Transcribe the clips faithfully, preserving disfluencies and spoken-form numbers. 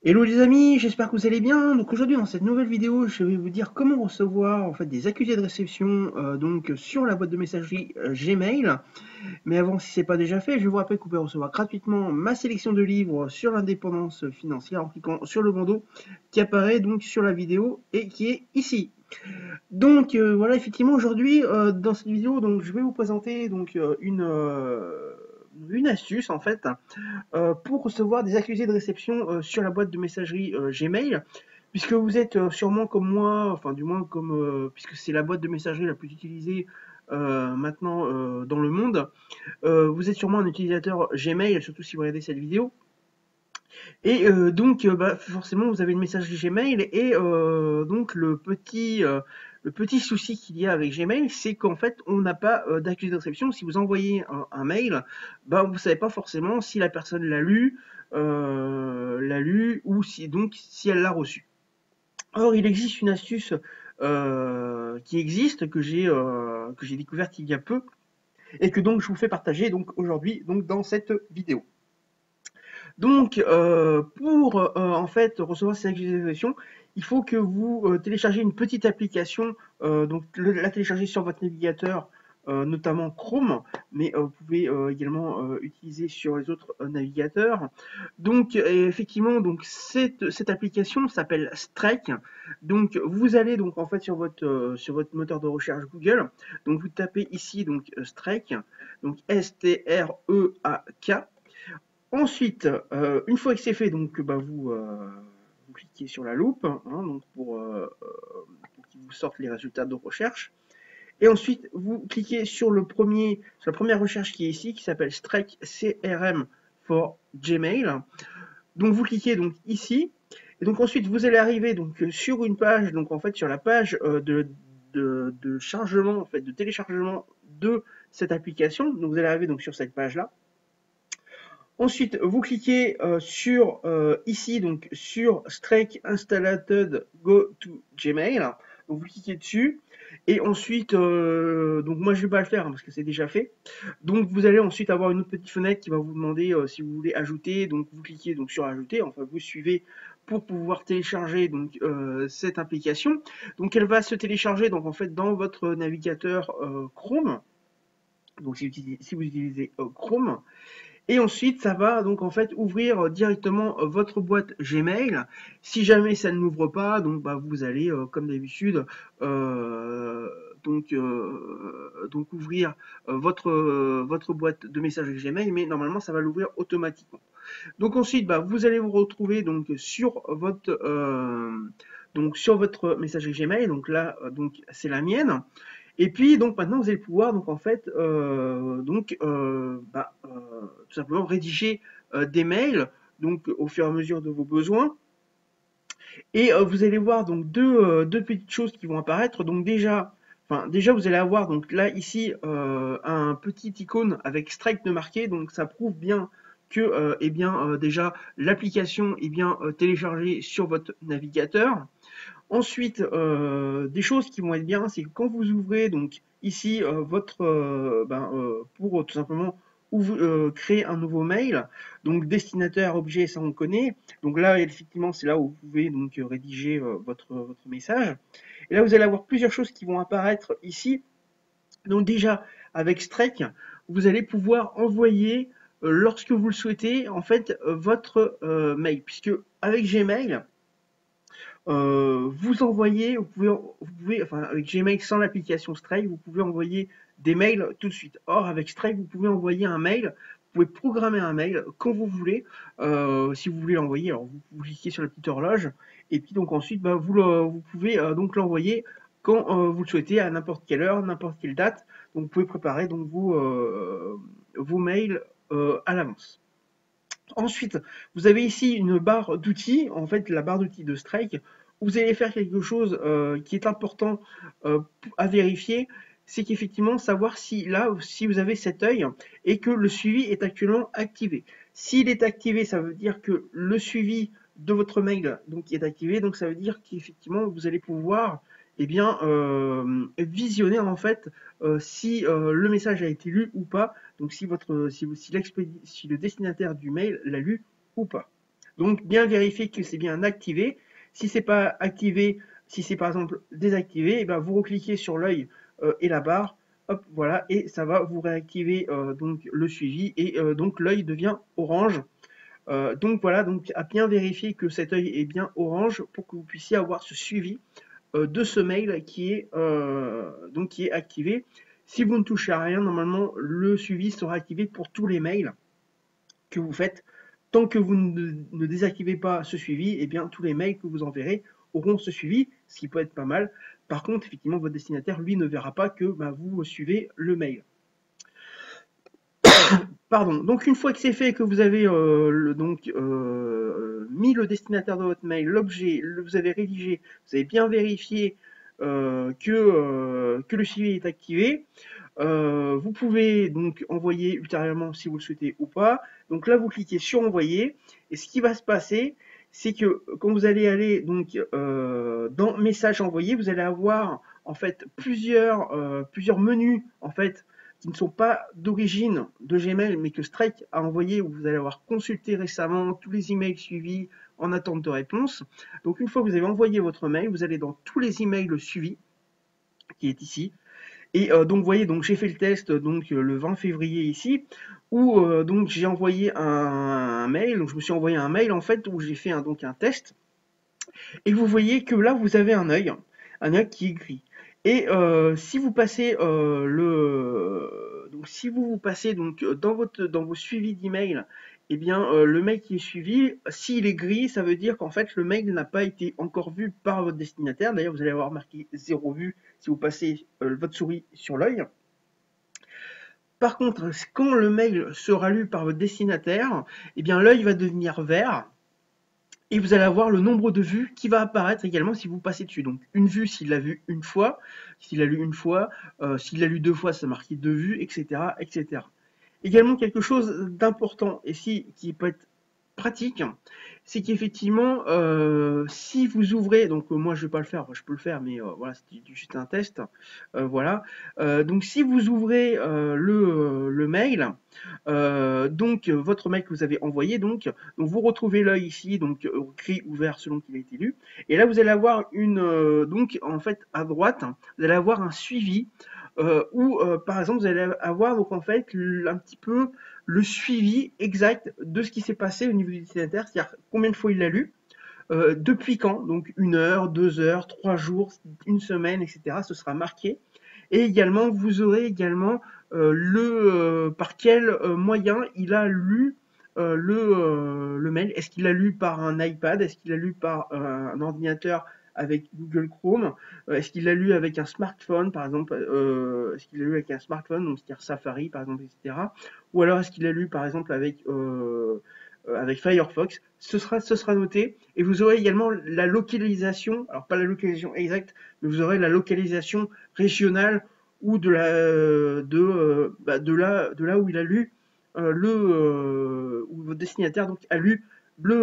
Hello les amis, j'espère que vous allez bien. Donc aujourd'hui dans cette nouvelle vidéo, je vais vous dire comment recevoir en fait des accusés de réception euh, donc sur la boîte de messagerie euh, Gmail. Mais avant, si c'est pas déjà fait, je vous rappelle que vous pouvez recevoir gratuitement ma sélection de livres sur l'indépendance financière en cliquant sur le bandeau qui apparaît donc sur la vidéo et qui est ici. Donc euh, voilà, effectivement aujourd'hui euh, dans cette vidéo, donc je vais vous présenter donc euh, une euh, une astuce en fait euh, pour recevoir des accusés de réception euh, sur la boîte de messagerie euh, Gmail, puisque vous êtes euh, sûrement comme moi, enfin du moins comme euh, puisque c'est la boîte de messagerie la plus utilisée euh, maintenant euh, dans le monde, euh, vous êtes sûrement un utilisateur Gmail, surtout si vous regardez cette vidéo. Et euh, donc, euh, bah, forcément, vous avez une messagerie Gmail et euh, donc le petit, euh, le petit souci qu'il y a avec Gmail, c'est qu'en fait, on n'a pas euh, d'accusé de réception. Si vous envoyez un, un mail, bah, vous savez pas forcément si la personne l'a lu, euh, l'a lu ou si donc si elle l'a reçu. Or, il existe une astuce euh, qui existe que j'ai euh, que j'ai découverte il y a peu et que donc je vous fais partager donc aujourd'hui donc dans cette vidéo. Donc, euh, pour euh, en fait recevoir ces actualisations, il faut que vous euh, téléchargez une petite application, euh, donc le- la télécharger sur votre navigateur, euh, notamment Chrome, mais euh, vous pouvez euh, également euh, utiliser sur les autres euh, navigateurs. Donc, et effectivement, donc cette, cette application s'appelle Strike. Donc, vous allez donc en fait sur votre euh, sur votre moteur de recherche Google. Donc, vous tapez ici donc euh, Strike, donc S T R E A K. Ensuite, euh, une fois que c'est fait, donc bah, vous, euh, vous cliquez sur la loupe hein, donc pour, euh, pour qu'il vous sorte les résultats de recherche. Et ensuite, vous cliquez sur le premier, sur la première recherche qui est ici, qui s'appelle Strike C R M for Gmail. Donc vous cliquez donc ici, et donc ensuite vous allez arriver donc sur une page, donc en fait sur la page euh, de, de, de chargement, en fait de téléchargement de cette application. Donc vous allez arriver donc sur cette page là. Ensuite, vous cliquez euh, sur euh, ici, donc sur Strike Installed Go to Gmail. Donc vous cliquez dessus. Et ensuite, euh, donc moi je vais pas le faire hein, parce que c'est déjà fait. Donc vous allez ensuite avoir une autre petite fenêtre qui va vous demander euh, si vous voulez ajouter. Donc vous cliquez donc sur ajouter. Enfin vous suivez pour pouvoir télécharger donc euh, cette application. Donc elle va se télécharger donc en fait dans votre navigateur euh, Chrome. Donc si vous utilisez, si vous utilisez euh, Chrome. Et ensuite, ça va donc en fait ouvrir directement votre boîte Gmail. Si jamais ça ne l'ouvre pas, donc bah, vous allez euh, comme d'habitude euh, donc euh, donc ouvrir euh, votre euh, votre boîte de messagerie Gmail, mais normalement ça va l'ouvrir automatiquement. Donc ensuite, bah, vous allez vous retrouver donc sur votre euh, donc sur votre messagerie Gmail. Donc là, euh, donc c'est la mienne. Et puis donc maintenant vous allez pouvoir donc en fait euh, donc euh, bah, euh, tout simplement rédiger euh, des mails donc au fur et à mesure de vos besoins. Et euh, vous allez voir donc deux, euh, deux petites choses qui vont apparaître. Donc déjà, enfin déjà vous allez avoir donc là ici euh, un petit icône avec strike de marqué. Donc ça prouve bien que euh, eh bien euh, déjà l'application est bien euh, téléchargée sur votre navigateur. Ensuite, euh, des choses qui vont être bien, c'est que quand vous ouvrez donc ici euh, votre euh, ben, euh, pour euh, tout simplement ouvre- euh, créer un nouveau mail, donc destinataire objet, ça on connaît. Donc là effectivement c'est là où vous pouvez donc euh, rédiger euh, votre votre message. Et là vous allez avoir plusieurs choses qui vont apparaître ici. Donc déjà avec Strike, vous allez pouvoir envoyer euh, lorsque vous le souhaitez en fait euh, votre euh, mail, puisque avec Gmail euh, vous envoyez, vous pouvez, vous pouvez, enfin avec Gmail sans l'application Strike, vous pouvez envoyer des mails tout de suite. Or avec Strike, vous pouvez envoyer un mail, vous pouvez programmer un mail quand vous voulez, euh, si vous voulez l'envoyer. Alors vous, vous cliquez sur la petite horloge et puis donc ensuite, bah, vous, le, vous pouvez euh, donc l'envoyer quand euh, vous le souhaitez, à n'importe quelle heure, n'importe quelle date. Donc vous pouvez préparer donc vos, euh, vos mails euh, à l'avance. Ensuite, vous avez ici une barre d'outils, en fait la barre d'outils de Strike, où vous allez faire quelque chose euh, qui est important euh, à vérifier, c'est qu'effectivement savoir si là, si vous avez cet œil et que le suivi est actuellement activé. S'il est activé, ça veut dire que le suivi de votre mail donc, est activé, donc ça veut dire qu'effectivement vous allez pouvoir eh bien, euh, visionner en fait euh, si euh, le message a été lu ou pas, donc si votre si, si, si le destinataire du mail l'a lu ou pas. Donc bien vérifier que c'est bien activé. Si c'est pas activé, si c'est par exemple désactivé, et ben vous recliquez sur l'œil euh, et la barre, hop, voilà, et ça va vous réactiver euh, donc le suivi et euh, donc l'œil devient orange. Euh, donc voilà, donc à bien vérifier que cet œil est bien orange pour que vous puissiez avoir ce suivi euh, de ce mail qui est euh, donc qui est activé. Si vous ne touchez à rien, normalement le suivi sera activé pour tous les mails que vous faites. Tant que vous ne, ne désactivez pas ce suivi, eh bien tous les mails que vous enverrez auront ce suivi, ce qui peut être pas mal. Par contre, effectivement, votre destinataire, lui, ne verra pas que bah, vous suivez le mail. Pardon. Donc une fois que c'est fait, que vous avez euh, le, donc euh, mis le destinataire de votre mail, l'objet, vous avez rédigé, vous avez bien vérifié euh, que, euh, que le suivi est activé. Euh, vous pouvez donc envoyer ultérieurement si vous le souhaitez ou pas. Donc là, vous cliquez sur envoyer et ce qui va se passer, c'est que quand vous allez aller donc euh, dans message envoyé, vous allez avoir en fait plusieurs euh, plusieurs menus en fait qui ne sont pas d'origine de Gmail, mais que Strike a envoyé, où vous allez avoir consulté récemment tous les emails suivis en attente de réponse. Donc une fois que vous avez envoyé votre mail, vous allez dans tous les emails suivis, qui est ici. Et euh, donc vous voyez, donc j'ai fait le test donc le vingt février ici, où euh, donc j'ai envoyé un, un mail, donc je me suis envoyé un mail en fait où j'ai fait un, donc un test. Et vous voyez que là vous avez un œil, un œil qui est gris. Et euh, si vous passez euh, le donc si vous vous passez donc dans votre dans vos suivis d'email, eh bien euh, le mail qui est suivi, s'il est gris, ça veut dire qu'en fait le mail n'a pas été encore vu par votre destinataire. D'ailleurs, vous allez avoir marqué zéro vue si vous passez euh, votre souris sur l'œil. Par contre, quand le mail sera lu par votre destinataire, eh bien l'œil va devenir vert. Et vous allez avoir le nombre de vues qui va apparaître également si vous passez dessus. Donc une vue s'il l'a vu une fois, s'il l'a lu une fois, euh, s'il l'a lu deux fois, ça marque deux vues, et cetera, et cetera. Également quelque chose d'important et si, qui peut être pratique, c'est qu'effectivement, euh, si vous ouvrez, donc euh, moi je vais pas le faire, je peux le faire, mais euh, voilà, c'est juste un test, euh, voilà. Euh, donc si vous ouvrez euh, le, le mail, euh, donc votre mail que vous avez envoyé, donc, donc vous retrouvez l'œil ici, donc gris ou vert selon qu'il a été lu, et là vous allez avoir une, euh, donc en fait à droite, vous allez avoir un suivi. Euh, où euh, par exemple vous allez avoir donc en fait un petit peu le suivi exact de ce qui s'est passé au niveau du destinataire, c'est-à-dire combien de fois il l'a lu, euh, depuis quand, donc une heure, deux heures, trois jours, une semaine, et cetera. Ce sera marqué. Et également, vous aurez également euh, le euh, par quel euh, moyen il a lu euh, le, euh, le mail. Est-ce qu'il l'a lu par un iPad? Est-ce qu'il l'a lu par euh, un ordinateur avec Google Chrome? euh, Est-ce qu'il l'a lu avec un smartphone, par exemple? euh, Est-ce qu'il l'a lu avec un smartphone, donc c'est-à-dire Safari, par exemple, et cetera. Ou alors est-ce qu'il l'a lu, par exemple, avec euh, avec Firefox? Ce sera, ce sera noté. Et vous aurez également la localisation, alors pas la localisation exacte, mais vous aurez la localisation régionale ou de la de euh, bah, de là de là où il a lu euh, le euh, où votre destinataire donc a lu le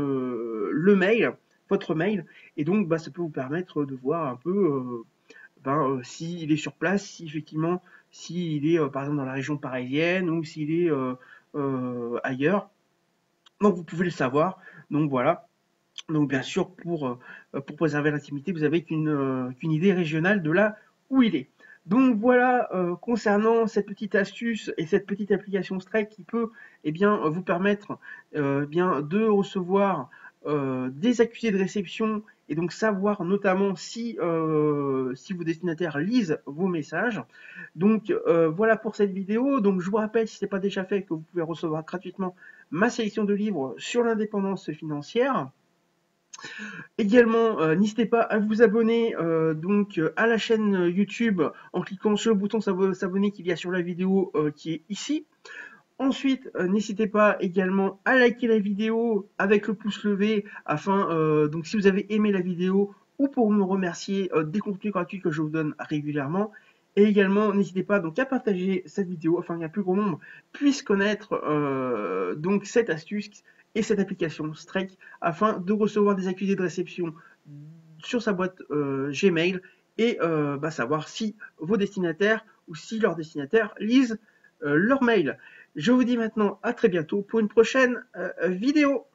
euh, le mail, votre mail, et donc bah ça peut vous permettre de voir un peu euh, ben, euh, s'il est sur place, si effectivement s'il est euh, par exemple dans la région parisienne ou s'il est euh, euh, ailleurs. Donc vous pouvez le savoir. Donc voilà. Donc bien sûr, pour, euh, pour préserver l'intimité, vous avez qu'une euh, qu'une idée régionale de là où il est. Donc voilà, euh, concernant cette petite astuce et cette petite application Strike qui peut eh bien, vous permettre euh, bien, de recevoir euh, des accusés de réception et donc savoir notamment si, euh, si vos destinataires lisent vos messages. Donc euh, voilà pour cette vidéo. Donc je vous rappelle, si ce n'est pas déjà fait, que vous pouvez recevoir gratuitement ma sélection de livres sur l'indépendance financière. Également, euh, n'hésitez pas à vous abonner euh, donc euh, à la chaîne YouTube en cliquant sur le bouton s'abonner qu'il y a sur la vidéo euh, qui est ici. Ensuite, euh, n'hésitez pas également à liker la vidéo avec le pouce levé afin, euh, donc si vous avez aimé la vidéo ou pour me remercier euh, des contenus gratuits que je vous donne régulièrement. Et également, n'hésitez pas donc à partager cette vidéo afin qu'un plus grand nombre puisse connaître euh, donc cette astuce et cette application Strike afin de recevoir des accusés de réception sur sa boîte euh, Gmail et euh, bah, savoir si vos destinataires ou si leurs destinataires lisent euh, leur mail. Je vous dis maintenant à très bientôt pour une prochaine euh, vidéo.